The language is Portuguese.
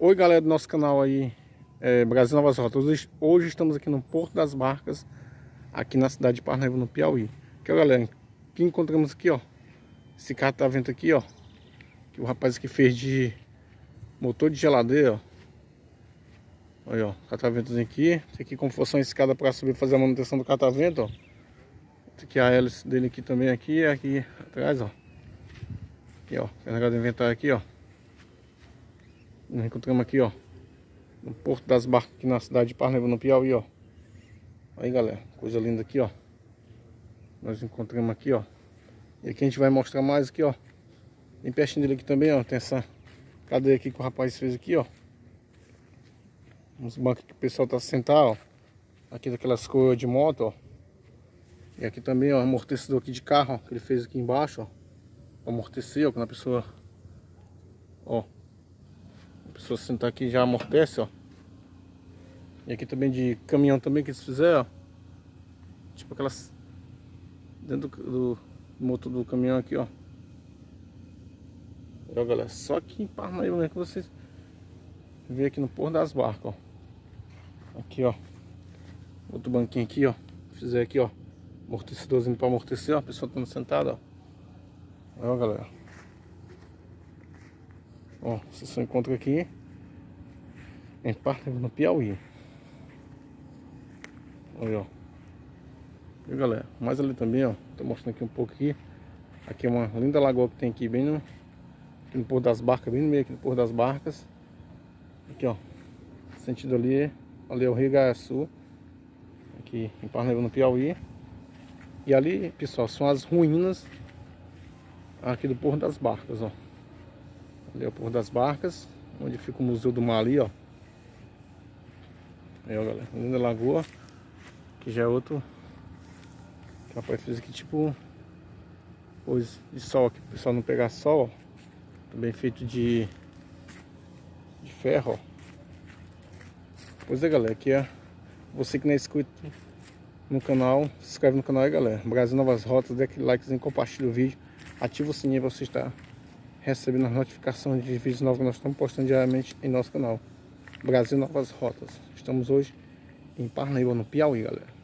Oi galera do nosso canal aí, Brasil Novas Rotas. Hoje estamos aqui no Porto das Barcas, aqui na cidade de Parnaíba, no Piauí. Aqui ó galera, que encontramos aqui ó, esse catavento aqui ó, que o rapaz aqui fez de motor de geladeira ó. Olha ó, cataventozinho aqui. Esse aqui como fosse uma escada para subir e fazer a manutenção do catavento ó. Esse aqui é a hélice dele aqui também, aqui atrás ó. Aqui ó, tem um negócio de inventário aqui ó. Nós encontramos aqui ó, no Porto das Barcas, aqui na cidade de Parnaíba, no Piauí ó. Aí galera, coisa linda aqui ó. Nós encontramos aqui ó. E aqui a gente vai mostrar mais aqui ó. Bem pertinho dele aqui também ó, tem essa cadeira aqui que o rapaz fez aqui ó. Uns bancos que o pessoal tá sentado ó. Aqui daquelas cores de moto ó. E aqui também ó, amortecedor aqui de carro ó, que ele fez aqui embaixo ó. Pra amortecer ó, quando a pessoa ó, a pessoa sentar aqui já amortece ó. E aqui também de caminhão também que eles fizeram ó. Tipo aquelas dentro do motor do caminhão aqui ó. Olha galera, só aqui em Parnaíba mesmo que vocês vê aqui no Porto das Barcas ó. Aqui ó, outro banquinho aqui ó. Fizer aqui ó, amortecedorzinho para amortecer ó, a pessoa estando sentada ó. Olha galera, ó, você só encontra aqui em Parnaíba, no Piauí. Olha ó. E galera, mais ali também ó, tô mostrando aqui um pouco aqui. Aqui é uma linda lagoa que tem aqui bem aqui no Porto das Barcas, bem no meio aqui do Porto das Barcas. Aqui ó, sentido ali é o Rio Gaiaçu, aqui em Parnaíba, no Piauí. E ali pessoal, são as ruínas aqui do Porto das Barcas ó. Ali é o Porto das Barcas, onde fica o Museu do Mar ali ó. Aí ó galera, linda lagoa. Que já é outro que o rapaz fez aqui tipo coisa de sol aqui, o pessoal não pegar sol ó. Também feito de ferro ó. Pois é galera, aqui é você que não é inscrito no canal, se inscreve no canal aí galera, Brasil Novas Rotas, dê aquele likezinho, compartilha o vídeo, ativa o sininho para você estar recebendo as notificações de vídeos novos que nós estamos postando diariamente em nosso canal Brasil Novas Rotas. Estamos hoje em Parnaíba, no Piauí galera.